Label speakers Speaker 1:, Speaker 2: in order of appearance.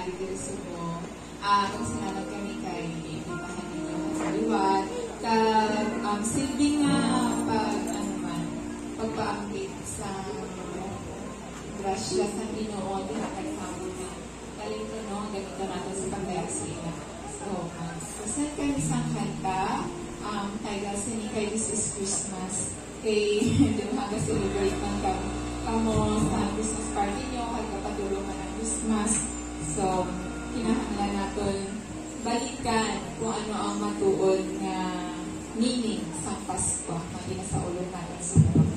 Speaker 1: tingali dito sa mo. Kung sinanag kami kay ipahan ninyo sa liwat. Silbing pagpaambit sa grasya sa Ginoo diha kay Samo na talento no ganito natin sa pagdayasila. So, saan kayo isang kanta kay Gasini kay This is Christmas kay dumaga celebrate ng kamo sa Christmas party nyo kay kapatulungan ng Christmas. So, kinahanglan natin balikan kung ano ang matuod na meaning sa Pasko na ginasaulo natin sa